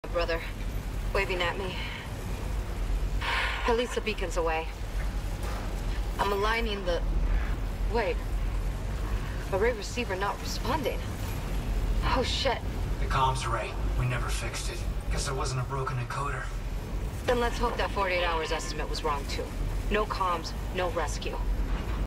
Brother, waving at me. At least the beacon's away. I'm aligning the... Wait. Array receiver not responding. Oh, shit. The comms array. We never fixed it. Guess there wasn't a broken encoder. Then let's hope that 48 hours estimate was wrong, too. No comms, no rescue.